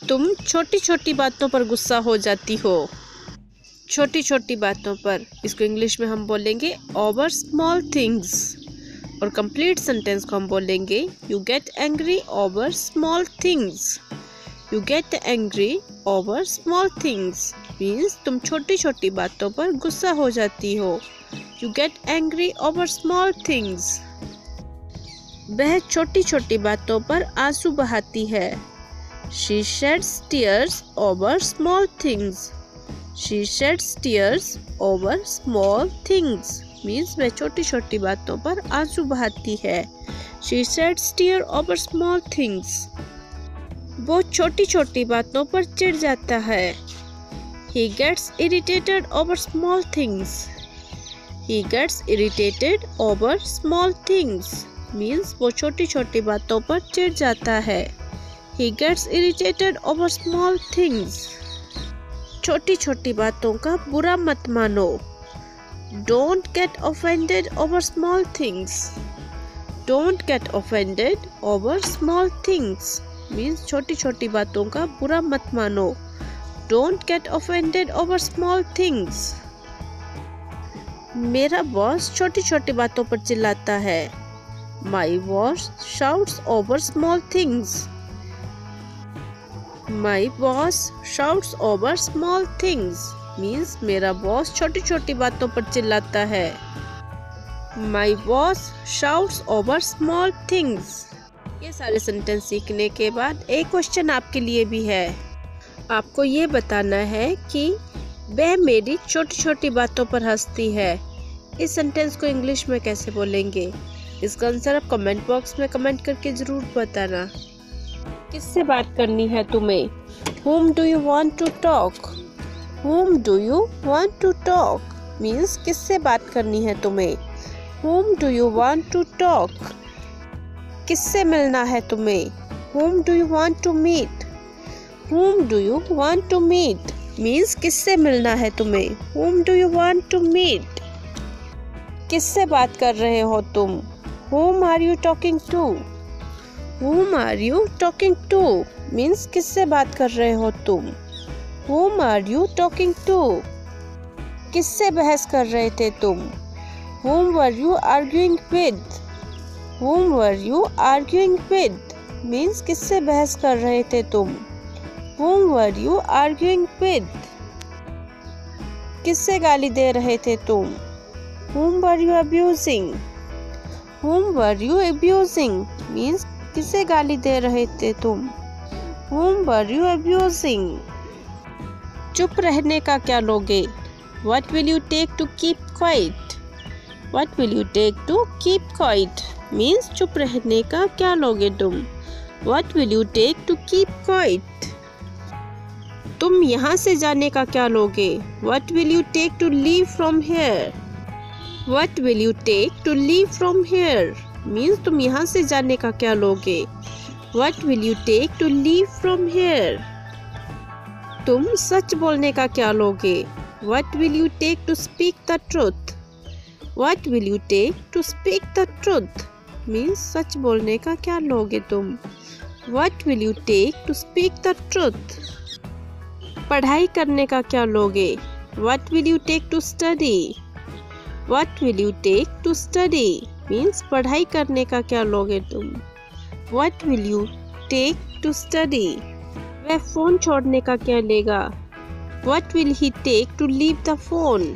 तुम छोटी छोटी बातों पर गुस्सा हो जाती हो। छोटी छोटी बातों पर, इसको इंग्लिश में हम बोलेंगे ओवर स्मॉल थिंग्स। और कंप्लीट सेंटेंस को हम बोलेंगे you get angry over small things. You get angry over small things means तुम छोटी छोटी बातों पर गुस्सा हो जाती हो। You get angry over small things. वह छोटी छोटी बातों पर आंसू बहाती है। She sheds tears over small things. She sheds tears over small things means वह छोटी छोटी बातों पर आंसू बहाती है। She sheds tears over small things. वो छोटी छोटी बातों पर चिढ़ जाता है। He gets irritated over small things. He gets irritated over small things means वो छोटी छोटी बातों पर चिढ़ जाता है। He gets irritated over small things. छोटी छोटी बातों का बुरा मत मानो। Don't get offended over small things. Don't get offended over small things means छोटी छोटी बातों का बुरा मत मानो। Don't get offended over small things. मेरा बॉस छोटी छोटी बातों पर चिल्लाता है। My boss shouts over small things. My boss shouts over small things means मेरा बॉस छोटी छोटी बातों पर चिल्लाता है। My boss shouts over small things. ये सारे सेंटेंस सीखने के बाद एक क्वेश्चन आपके लिए भी है। आपको ये बताना है कि वह मेरी छोटी छोटी बातों पर हंसती है। इस सेंटेंस को इंग्लिश में कैसे बोलेंगे? इसका आंसर आप कमेंट बॉक्स में कमेंट करके ज़रूर बताना। किससे बात करनी है तुम्हें? Whom do you want to talk? Whom do you want to talk? Means किससे बात करनी है तुम्हें? Whom do you want to talk? किससे मिलना है तुम्हें? Whom do you want to meet? Whom do you want to meet? Means किससे मिलना है तुम्हें? Whom do you want to meet? किससे बात कर रहे हो तुम? Whom are you talking to? Whom are you talking to? Means किससे बात कर रहे हो तुम? Whom are you talking to? किससे बहस कर रहे थे तुम? Whom were you arguing with? Whom were you arguing with? Means किससे बहस कर रहे थे तुम? Whom were you arguing with? किससे गाली दे रहे थे तुम? Whom were you abusing? Whom were you abusing? Means किसे गाली दे रहे थे तुम? Whom were you abusing? चुप रहने का क्या लोगे? What will you take to keep quiet? What will you take to keep quiet? Means चुप रहने का क्या लोगे तुम? What will you take to keep quiet? तुम यहाँ से जाने का क्या लोगे? What will you take to leave from here? What will you take to leave from here? Means तुम यहाँ से जाने का क्या लोगे? What will you take to leave from here? तुम सच बोलने का क्या लोगे? What will you take to speak the truth? What will you take to speak the truth? Means सच बोलने का क्या लोगे तुम? What will you take to speak the truth? पढ़ाई करने का क्या लोगे? What will you take to study? What will you take to study? Means पढ़ाई करने का क्या लोगे तुम? What will you take to study? वह फ़ोन छोड़ने का क्या लेगा? What will he take to leave the phone?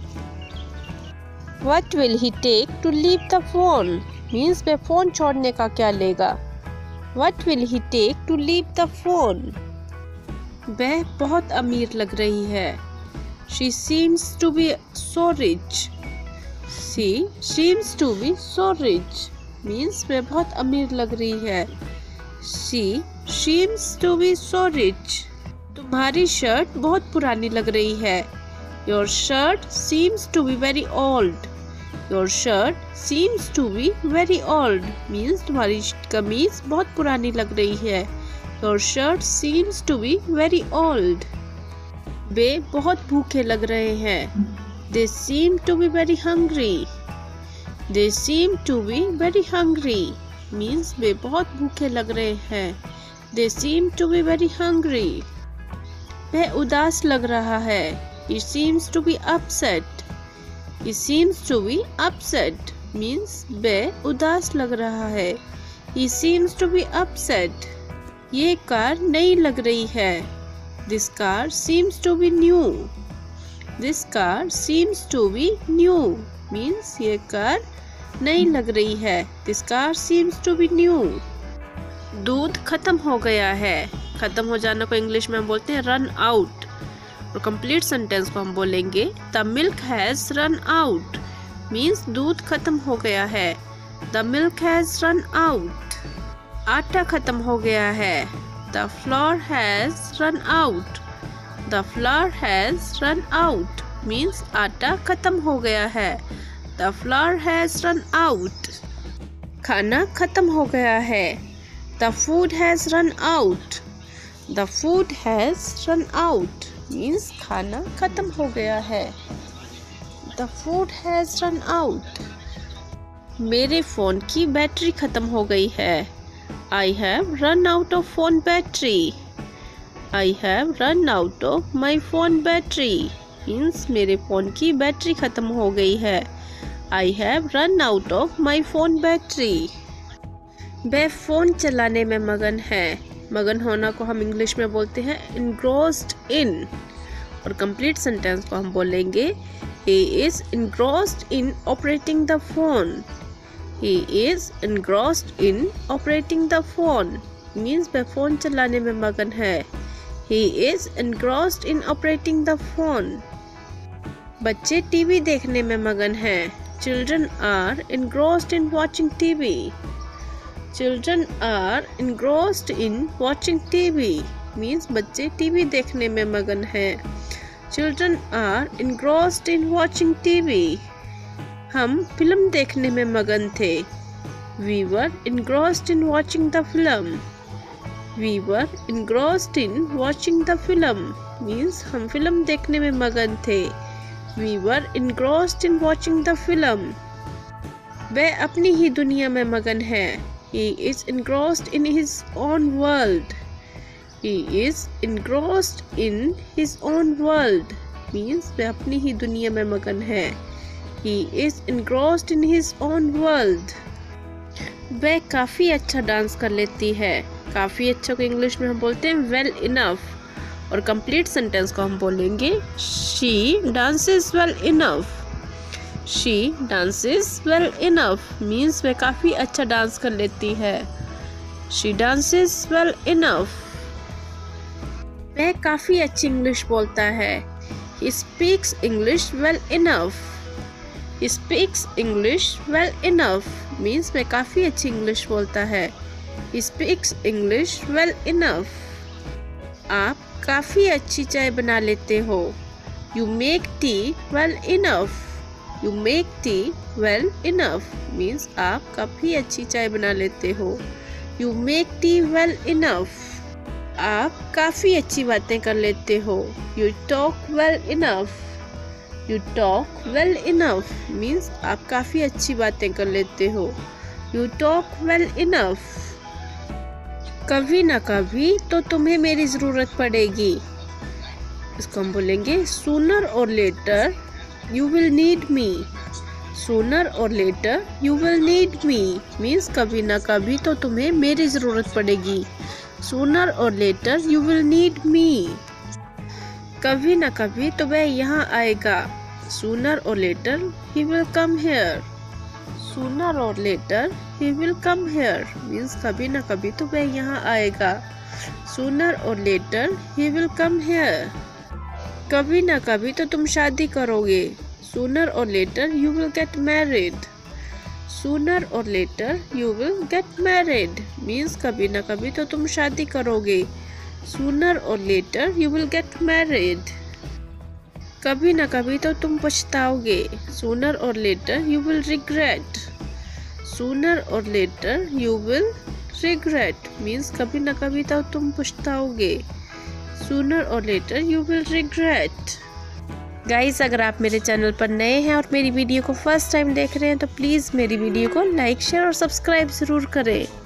What will he take to leave the phone? Means वह फ़ोन छोड़ने का क्या लेगा? What will he take to leave the phone? वह बहुत अमीर लग रही है। She seems to be so rich. She seems to be so rich. Means वह बहुत अमीर लग रही है। She seems to be so rich. तुम्हारी शर्ट बहुत पुरानी लग रही है। Your shirt seems to be very old. Your shirt seems to be very old. Means तुम्हारी कमीज बहुत पुरानी लग रही है। Your shirt seems to be very old. वे बहुत भूखे लग रहे हैं। They seem to be very hungry. They seem to be very hungry. Means वे बहुत भूखे लग रहे हैं। They seem to be very hungry. वह उदास लग रहा है. He seems to be upset. He seems to be upset means वह उदास लग रहा है. He seems to be upset. ये कार नई लग रही है. This car seems to be new. This car seems to be new means ये कार नई लग रही है. This car seems to be new. दूध खत्म हो गया है. खत्म हो जाना को इंग्लिश में हम बोलते हैं रन आउट. और कंप्लीट सेंटेंस को हम बोलेंगे the milk has run out means दूध खत्म हो गया है. The milk has run out. आटा खत्म हो गया है. The flour has run out. The flour has run out means आटा खत्म हो गया है. The flour has run out. खाना खत्म हो गया है. The food has run out. The food has run out means खाना खत्म हो गया है. The food has run out. मेरे फ़ोन की बैटरी खत्म हो गई है. I have run out of phone battery. I have run out of my phone battery means मेरे फ़ोन की बैटरी खत्म हो गई है. I have run out of my phone battery. वह फ़ोन चलाने में मगन है. मगन होना को हम इंग्लिश में बोलते हैं engrossed in. और कंप्लीट सेंटेंस को हम बोलेंगे he is engrossed in operating the phone. He is engrossed in operating the phone means वह फ़ोन चलाने में मगन है. He is engrossed in operating the phone. बच्चे टीवी देखने में मगन हैं. Children are engrossed in watching TV. Children are engrossed in watching TV means बच्चे टीवी देखने में मगन हैं. Children are engrossed in watching TV. हम फिल्म देखने में मगन थे. We were engrossed in watching the film. We were engrossed in watching the film means हम फिल्म देखने में मगन थे. We were engrossed in watching the film. वह अपनी ही दुनिया में मगन है. He is engrossed in his own world. He is engrossed in his own world means वह अपनी ही दुनिया में मगन है. He is engrossed in his own world. वह काफ़ी अच्छा डांस कर लेती है. काफ़ी अच्छा को इंग्लिश में हम बोलते हैं well enough. और कंप्लीट सेंटेंस को हम बोलेंगे she dances well enough. She dances well enough means वह काफ़ी अच्छा डांस कर लेती है. She dances well enough. वह काफ़ी अच्छी इंग्लिश बोलता है. He speaks English well enough. He speaks English well enough means वह काफ़ी अच्छी इंग्लिश बोलता है. He speaks English well enough. आप काफ़ी अच्छी चाय बना लेते हो. You make tea well enough. You make tea well enough means आप काफ़ी अच्छी चाय बना लेते हो. You make tea well enough. आप काफ़ी अच्छी बातें कर लेते हो. You talk well enough. You talk well enough means आप काफ़ी अच्छी बातें कर लेते हो. You talk well enough. कभी ना कभी तो तुम्हें मेरी ज़रूरत पड़ेगी. इसको हम बोलेंगे sooner or later you will need me. Sooner or later you will need me means कभी ना कभी तो तुम्हें मेरी ज़रूरत पड़ेगी. Sooner or later you will need me. कभी ना कभी तो वह यहाँ आएगा. Sooner or later he will come here. Sooner or later he will come here means कभी ना कभी तो वह यहाँ आएगा. Sooner or later he will come here. कभी ना कभी तो तुम शादी करोगे. Sooner or later you will get married. Sooner or later you will get married means कभी ना कभी तो तुम शादी करोगे. Sooner or later you will get married. कभी ना कभी तो तुम पछताओगे. Sooner or later you will regret. Sooner or later you will regret means कभी ना कभी तो तुम पछताओगे. Sooner or later you will regret. Guys, अगर आप मेरे चैनल पर नए हैं और मेरी वीडियो को फर्स्ट टाइम देख रहे हैं तो प्लीज़ मेरी वीडियो को लाइक, शेयर और सब्सक्राइब ज़रूर करें.